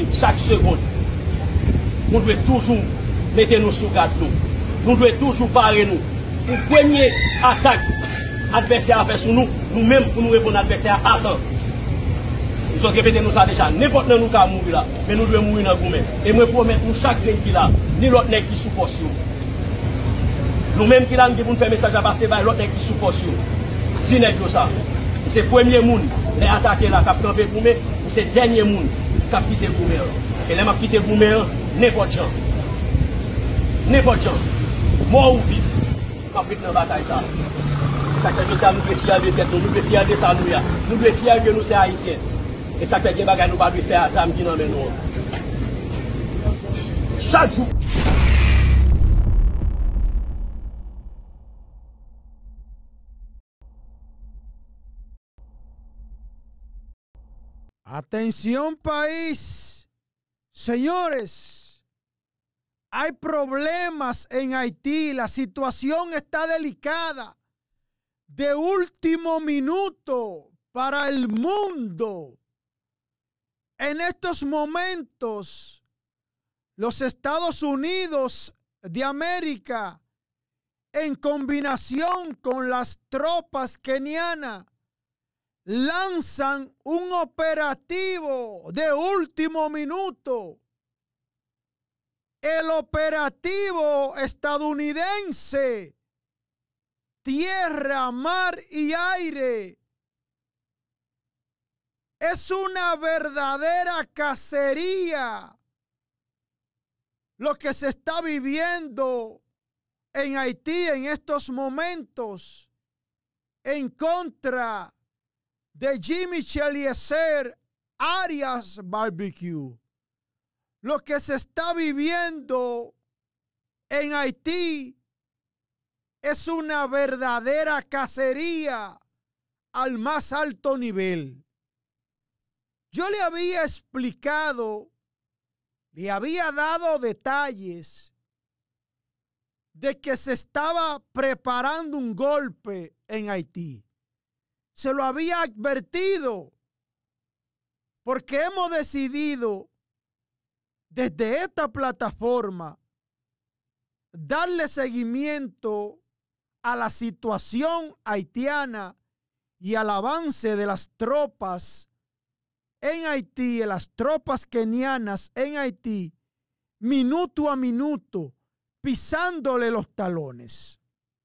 minute, chaque seconde. Nous devons toujours mettre nous sous garde. Nous devons toujours parer nous. Pour première attaque, adversaire a fait sur nous, nous-mêmes pour nous répondre à l'adversaire, attends. Nous sommes répéter nous ça déjà. N'importe où nous pouvons mourir là, mais nous devons mourir dans le gourmet. Et moi promets nous chaque pays qui là, ni l'autre nègre qui supporte. Nous-mêmes qui là, nous devons faire message à passer par l'autre nègre qui supporte. Si nègre ça, c'est le premier monde, les attaquer là, qui a campé gourmet, c'est le dernier monde qui a quitté gourmet. Et les m'a quitté gourmet, n'importe gens. N'importe gens. Mort ou vif, m'a pris dans la bataille ça. Ça fait que ça nous devons fier de tête, nous devons fier de ça, nous devons fier que nous sommes haïtiens. Et ça fait que nous ne pouvons pas faire ça, nous disons chaque jour. Atención país, señores, hay problemas en Haití, la situación está delicada, de último minuto para el mundo. En estos momentos, los Estados Unidos de América, en combinación con las tropas kenianas, lanzan un operativo de último minuto. El operativo estadounidense, tierra, mar y aire, es una verdadera cacería lo que se está viviendo en Haití en estos momentos en contra de Jimmy Eliezer Arias Barbecue. Lo que se está viviendo en Haití es una verdadera cacería al más alto nivel. Yo le había explicado, le había dado detalles de que se estaba preparando un golpe en Haití. Se lo había advertido porque hemos decidido desde esta plataforma darle seguimiento a la situación haitiana y al avance de las tropas en Haití, de las tropas kenianas en Haití, minuto a minuto, pisándole los talones.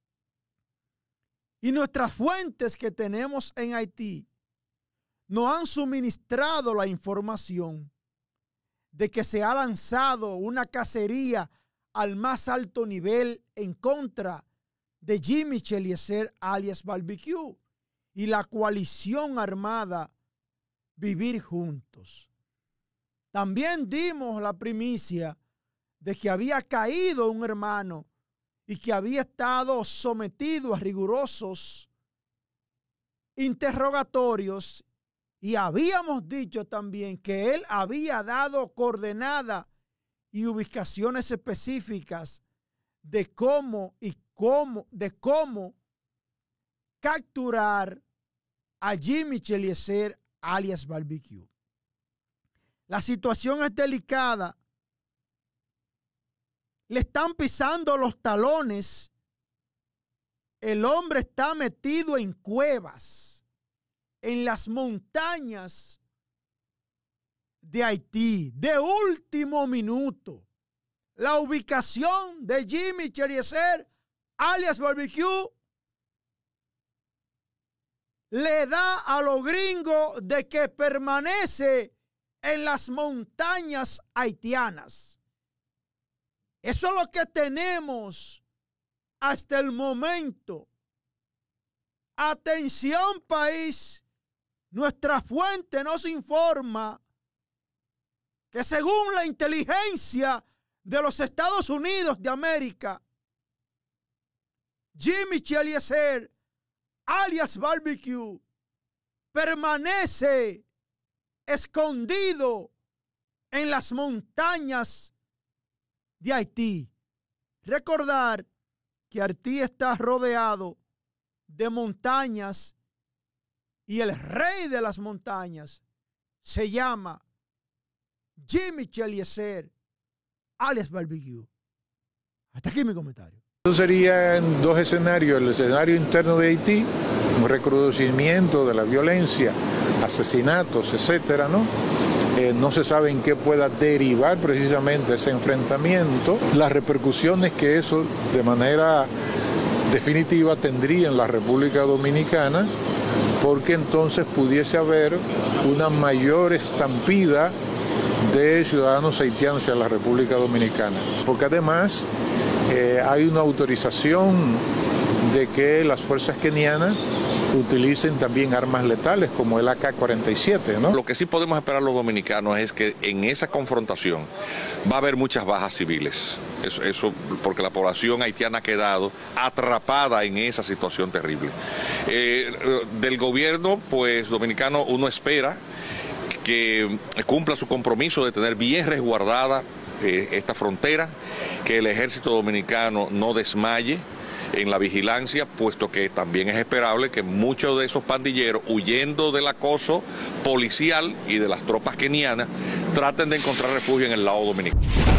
Y nuestras fuentes que tenemos en Haití nos han suministrado la información de que se ha lanzado una cacería al más alto nivel en contra de Jimmy Eliezer alias Barbecue y la coalición armada Vivir Juntos. También dimos la primicia de que había caído un hermano y que había estado sometido a rigurosos interrogatorios, y habíamos dicho también que él había dado coordenadas y ubicaciones específicas de cómo capturar a Jimmy Eliezer alias Barbecue. La situación es delicada. Le están pisando los talones. El hombre está metido en cuevas, en las montañas de Haití, de último minuto. La ubicación de Jimmy Eliezer alias Barbecue le da a los gringos de que permanece en las montañas haitianas. Eso es lo que tenemos hasta el momento. Atención país, nuestra fuente nos informa que según la inteligencia de los Estados Unidos de América, Jimmy Eliezer alias Barbecue permanece escondido en las montañas de Haití. Recordar que Haití está rodeado de montañas y el rey de las montañas se llama Jimmy Eliezer, alias Barbecue. Hasta aquí mi comentario. Eso sería en dos escenarios: el escenario interno de Haití, un recrudecimiento de la violencia, asesinatos, etcétera, ¿no? No se sabe en qué pueda derivar precisamente ese enfrentamiento, las repercusiones que eso de manera definitiva tendría en la República Dominicana, porque entonces pudiese haber una mayor estampida de ciudadanos haitianos hacia la República Dominicana, porque además hay una autorización de que las fuerzas kenianas utilicen también armas letales como el AK-47, ¿no? Lo que sí podemos esperar los dominicanos es que en esa confrontación va a haber muchas bajas civiles. Eso porque la población haitiana ha quedado atrapada en esa situación terrible. Del gobierno, pues, dominicano, uno espera que cumpla su compromiso de tener bien resguardada esta frontera, que el ejército dominicano no desmaye en la vigilancia, puesto que también es esperable que muchos de esos pandilleros, huyendo del acoso policial y de las tropas kenianas, traten de encontrar refugio en el lado dominicano.